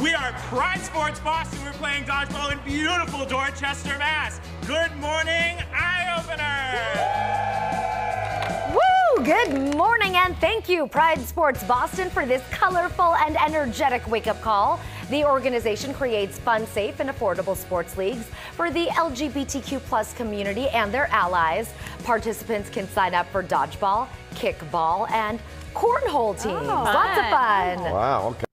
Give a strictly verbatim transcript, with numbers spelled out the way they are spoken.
We are Pride Sports Boston. We're playing dodgeball in beautiful Dorchester, Mass. Good morning, Eye Opener. Woo! Good morning and thank you, Pride Sports Boston, for this colorful and energetic wake-up call. The organization creates fun, safe, and affordable sports leagues for the L G B T Q plus community and their allies. Participants can sign up for dodgeball, kickball, and cornhole teams. Oh, Lots of fun. Wow, okay.